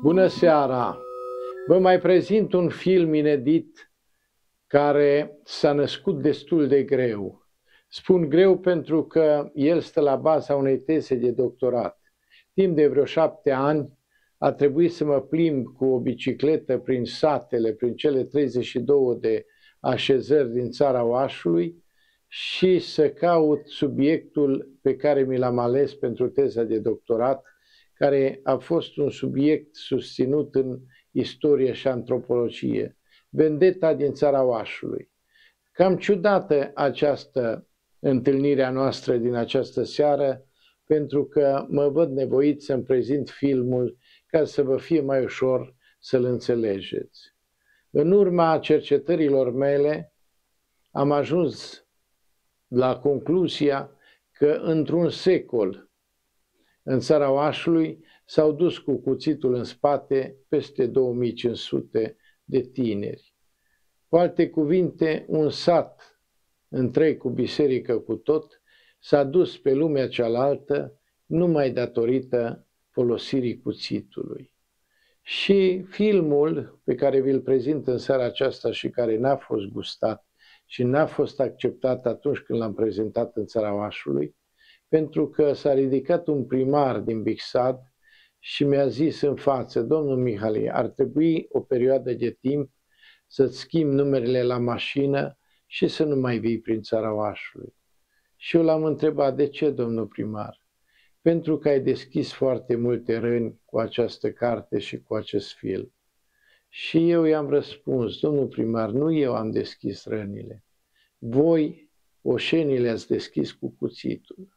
Bună seara! Vă mai prezint un film inedit care s-a născut destul de greu. Spun greu pentru că el stă la baza unei teze de doctorat. Timp de vreo 7 ani a trebuit să mă plimb cu o bicicletă prin satele, prin cele 32 de așezări din țara Oașului și să caut subiectul pe care mi l-am ales pentru teza de doctorat, care a fost un subiect susținut în istorie și antropologie, vendeta din țara Oașului. Cam ciudată această întâlnire a noastră din această seară, pentru că mă văd nevoit să-mi prezint filmul ca să vă fie mai ușor să-l înțelegeți. În urma cercetărilor mele am ajuns la concluzia că într-un secol în țara Oașului s-au dus cu cuțitul în spate peste 2500 de tineri. Cu alte cuvinte, un sat întreg cu biserică cu tot s-a dus pe lumea cealaltă numai datorită folosirii cuțitului. Și filmul pe care vi-l prezint în seara aceasta și care n-a fost gustat și n-a fost acceptat atunci când l-am prezentat în țara Oașului, pentru că s-a ridicat un primar din Bixad și mi-a zis în față: domnul Mihalie, ar trebui o perioadă de timp să-ți schimbi numerele la mașină și să nu mai vii prin țara Oașului. Și eu l-am întrebat: de ce, domnul primar? Pentru că ai deschis foarte multe răni cu această carte și cu acest film. Și eu i-am răspuns: domnul primar, nu eu am deschis rănile. Voi, oșenii, le-ați deschis cu cuțitul.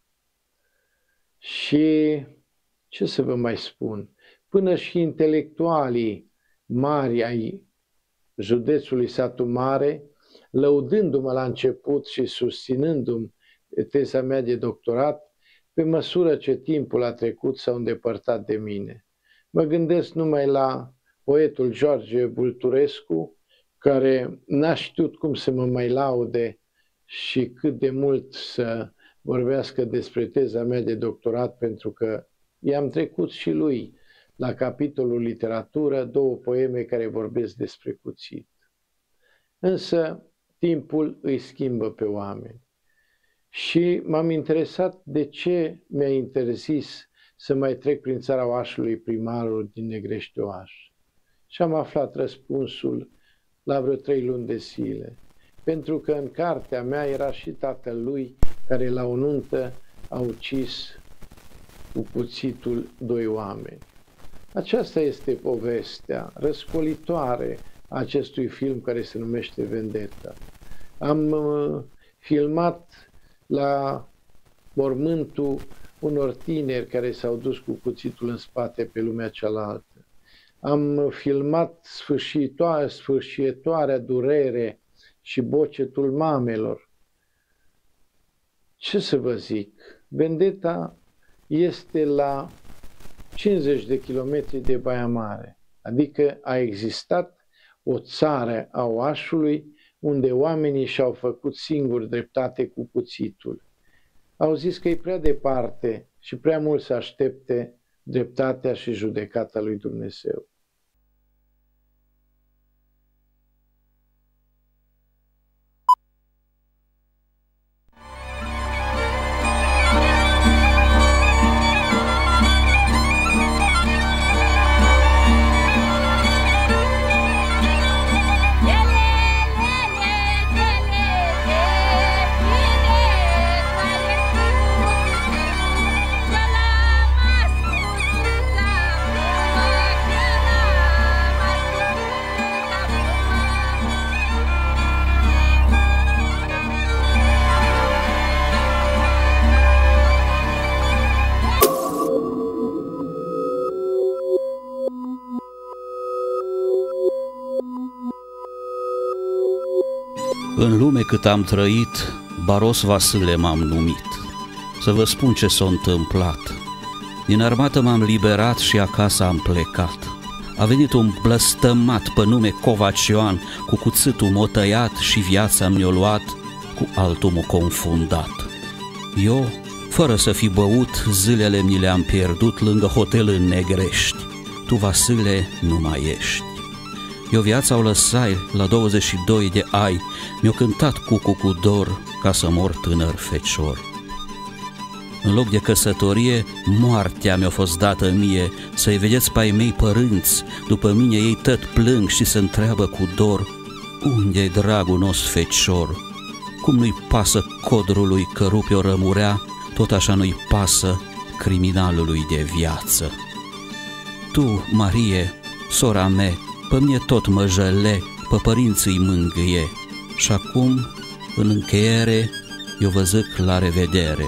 Și ce să vă mai spun? Până și intelectualii mari ai județului Satu Mare, lăudându-mă la început și susținându-mi teza mea de doctorat, pe măsură ce timpul a trecut s-au îndepărtat de mine. Mă gândesc numai la poetul George Bulturescu, care n-a știut cum să mă mai laude și cât de mult să vorbească despre teza mea de doctorat, pentru că i-am trecut și lui la capitolul literatură 2 poeme care vorbesc despre cuțit. Însă timpul îi schimbă pe oameni. Și m-am interesat de ce mi-a interzis să mai trec prin țara Oașului primarul din Negrești Oaș. Și am aflat răspunsul la vreo 3 luni de zile. Pentru că în cartea mea era și tatăl lui, care la o nuntă a ucis cu cuțitul 2 oameni. Aceasta este povestea răscolitoare a acestui film care se numește Vendeta. Am filmat la mormântul unor tineri care s-au dus cu cuțitul în spate pe lumea cealaltă. Am filmat sfârșietoarea durere și bocetul mamelor. Ce să vă zic? Vendeta este la 50 de kilometri de Baia Mare, adică a existat o țară a Oașului unde oamenii și-au făcut singuri dreptate cu cuțitul. Au zis că e prea departe și prea mult să aștepte dreptatea și judecata lui Dumnezeu. În lume cât am trăit, Baros Vasile m-am numit. Să vă spun ce s-a întâmplat. Din armată m-am liberat și acasă am plecat. A venit un blăstămat pe nume Covaci Ioan, cu cuțitul m-o tăiat și viața mi-o luat, cu altul m-o confundat. Eu, fără să fi băut, zilele mi le-am pierdut lângă hotel în Negrești. tu, Vasile, nu mai ești. Eu viața o lăsai la 22 de ani, mi-o cântat cucu cu dor ca să mor tânăr fecior. În loc de căsătorie, moartea mi-a fost dată mie, să-i vedeți pe ai mei părinți, după mine ei tot plâng și se întreabă cu dor, unde-i dragul nostru fecior? Cum nu-i pasă codrului că rupe o rămurea, tot așa nu-i pasă criminalului de viață. Tu, Marie, sora mea, pe mine tot mă jăle, pe părinții mângâie, și acum, în încheiere, eu vă zic la revedere.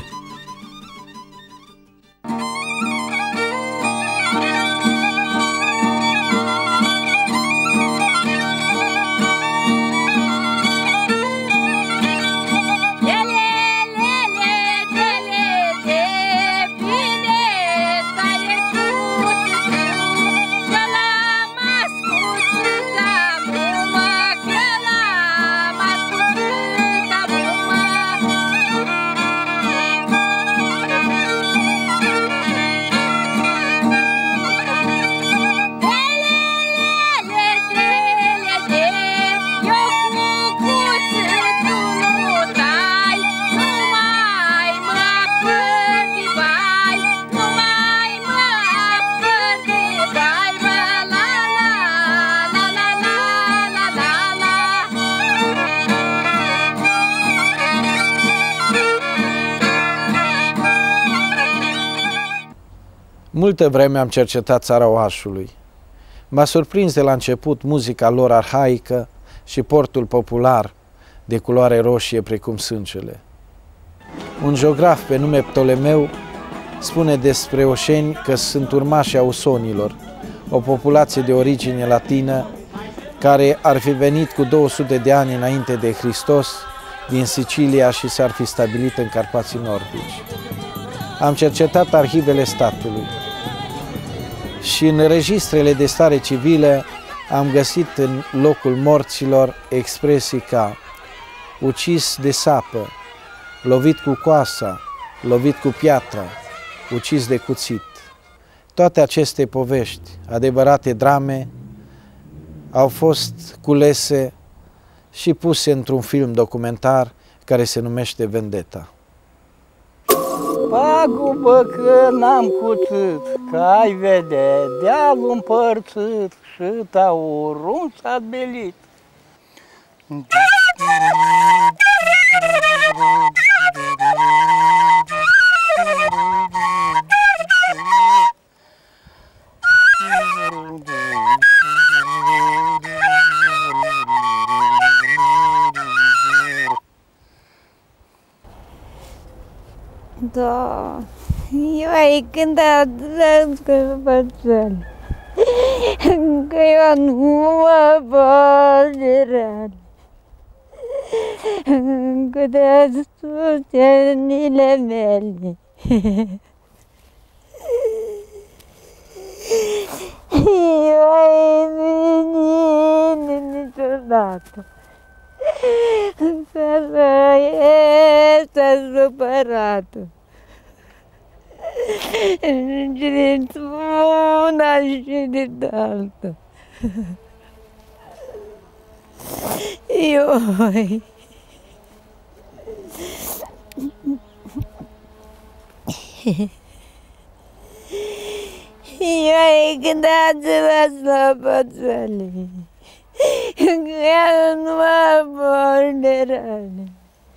Multă vreme am cercetat țara Oașului. M-a surprins de la început muzica lor arhaică și portul popular de culoare roșie precum sângele. Un geograf pe nume Ptolemeu spune despre oșeni că sunt urmașii ausonilor, o populație de origine latină care ar fi venit cu 200 de ani înainte de Hristos din Sicilia și s-ar fi stabilit în Carpații Nordici. Am cercetat arhivele statului și în registrele de stare civilă am găsit în locul morților expresii ca ucis de sapă, lovit cu coasa, lovit cu piatra, ucis de cuțit. Toate aceste povești, adevărate drame, au fost culese și puse într-un film documentar care se numește Vendetta. Pagubă că n-am cuțit, că ai vede dealul împărțit și taurul s-a belit. Da, eu ai cântat că bățel, că eu nu mă pot de răni, că de sustenile mele. Eu ai venit niciodată, că este supărată. Din una și din alta. Ioi. Ioi, gândați-vă la pățele, că eu nu mă pot de răni.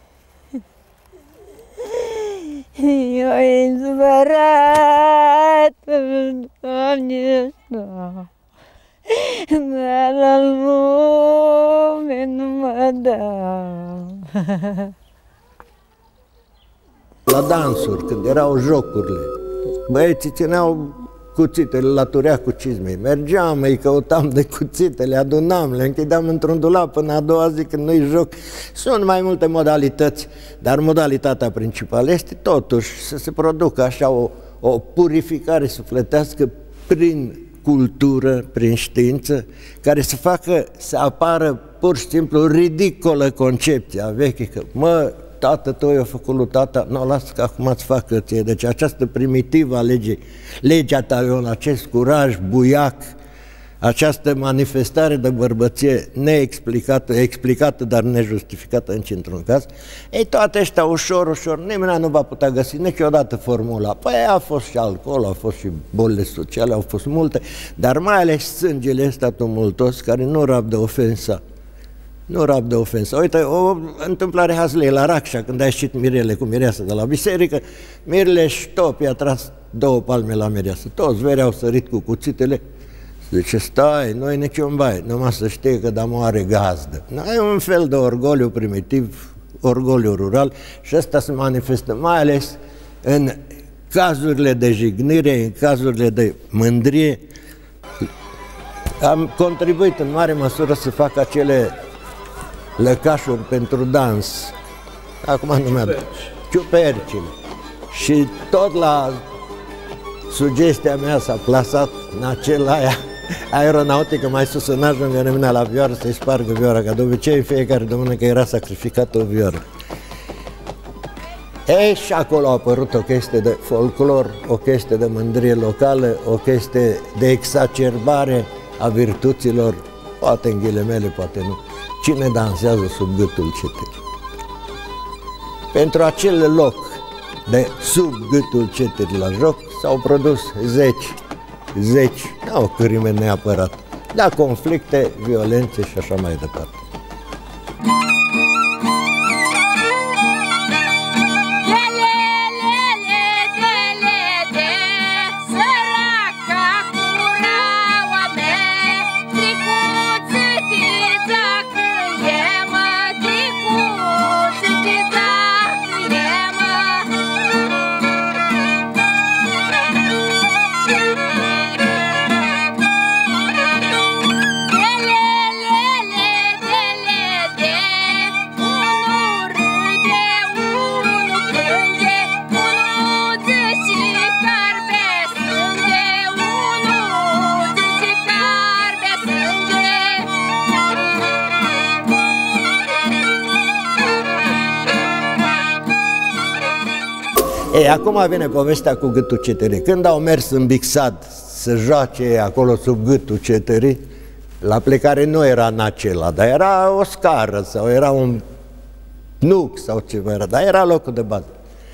Eu-i supărat, Doamne, dar la lume nu mă dau. La dansuri, când erau jocurile, băieții țineau cuțitele la turea cu cizmei. Mergeam, îi căutam de cuțite, le adunam, le închideam într-un dulap până a doua zi când nu-i joc. Sunt mai multe modalități, dar modalitatea principală este totuși să se producă așa o purificare sufletească prin cultură, prin știință, care să facă să apară pur și simplu ridicolă concepția veche că, tată, toi a făcut lui tata, nu, lasă că acum îți facă ție. Deci această primitivă a legii, legea ta, Ion, acest curaj buiac, această manifestare de bărbăție neexplicată, explicată, dar nejustificată într-un caz, ei, toate ăștia ușor, ușor, nimeni nu va putea găsi niciodată formula. Păi a fost și alcool, a fost și bolile sociale, au fost multe, dar mai ales sângele ăsta tumultos care nu rabdă ofensa. Nu rabdă ofensa. Uite, o întâmplare hazlie la Racșa, când a ieșit Mirele cu mireasă de la biserică, Mirele ștop, i-a tras 2 palme la mireasă. Toți veri au sărit cu cuțitele. Zice, stai, nu-i niciun bai, numai să știe că da moare gazdă. E un fel de orgoliu primitiv, orgoliu rural și ăsta se manifestă mai ales în cazurile de jignire, în cazurile de mândrie. Am contribuit în mare măsură să fac acele lăcașuri pentru dans. Acum nu mi-am... Ciupercile. Și tot la sugestia mea s-a plasat în acela aeronautică mai sus în ajungă mine la vioară să-i spargă vioara, ca de obicei fiecare duminică era sacrificată o vioară. Ei, și acolo a apărut o chestie de folclor, o chestie de mândrie locală, o chestie de exacerbare a virtuților, poate în ghilimele, poate nu. Cine dansează sub gâtul cetelii? Pentru acel loc de sub gâtul cetelii la joc s-au produs zeci, n-au crime neapărat, dar conflicte, violențe și așa mai departe. Ei, acum vine povestea cu gâtul ceterii. Când au mers în Bixad să joace acolo sub gâtul ceterii, la plecare nu era în acela, dar era o scară sau era un nuc sau ceva era, dar era locul de bază.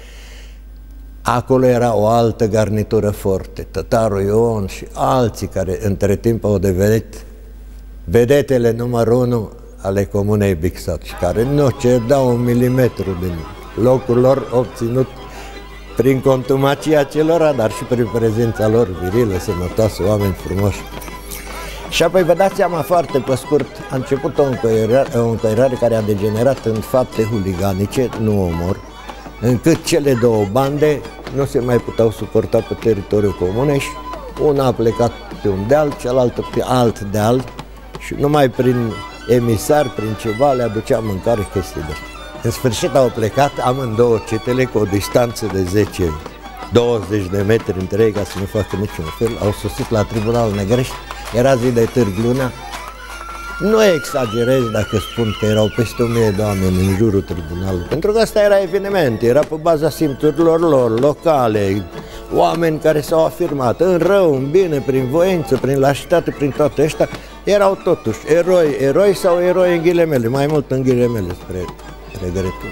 Acolo era o altă garnitură forte, tătarul Ion și alții care între timp au devenit vedetele numărul 1 ale comunei Bixad și care nu cedau un milimetru din locul lor obținut prin contumacia celora, dar și prin prezența lor virilă, sănătoasă, oameni frumoși. Și apoi vă dați seama foarte pe scurt, a început o încăierare care a degenerat în fapte huliganice, nu omor, încât cele două bande nu se mai puteau suporta pe teritoriul comunei și una a plecat pe un deal, cealaltă pe alt deal și numai prin emisar, prin ceva le aducea mâncare, chestii de astea. În sfârșit au plecat amândouă cetele cu o distanță de 10-20 de metri între ei ca să nu facă niciun fel. Au sosit la Tribunalul Negrești, era zi de Târg Luna. Nu exagerez dacă spun că erau peste 1000 de oameni în jurul tribunalului, pentru că asta era eveniment, era pe baza simțurilor lor, locale, oameni care s-au afirmat în rău, în bine, prin voință, prin lașitate, prin toate ăștia, erau totuși eroi sau eroi în ghilemele, mai mult în ghilemele spre regretul.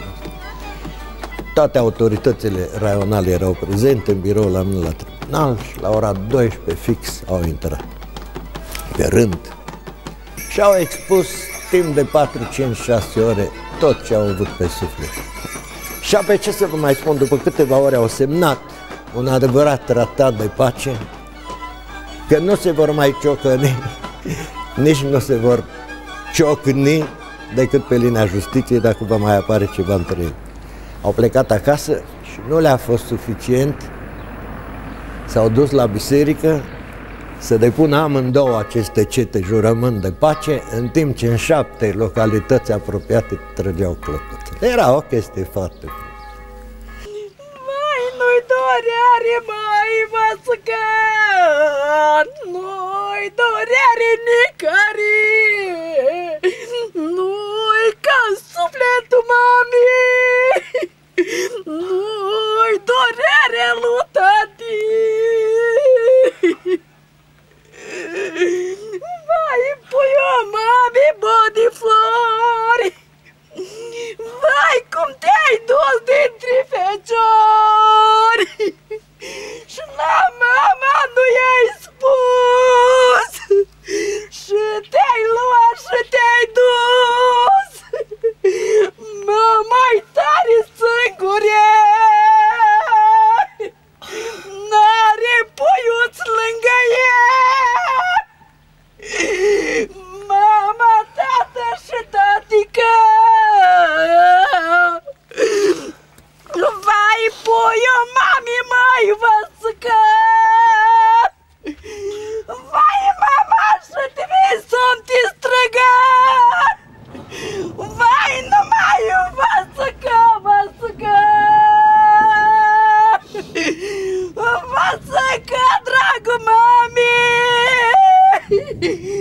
Toate autoritățile raionale erau prezente în birou la mine la tribunal și la ora 12 fix au intrat pe rând și au expus timp de 4, 5, 6 ore tot ce au avut pe suflet. Și apoi ce să vă mai spun, după câteva ore au semnat un adevărat tratat de pace, că nu se vor mai ciocăni, nici nu se vor ciocni decât pe linia justiției dacă va mai apare ceva între ei. Au plecat acasă și nu le-a fost suficient, s-au dus la biserică să depună amândouă aceste cete jurământ de pace, în timp ce în 7 localități apropiate trăgeau clopotele. Era o chestie foarte bună. Mai nu-i doreare, mai măsăcan, nu-i doreare nicării, nu-i ca sufletul mamii. mami!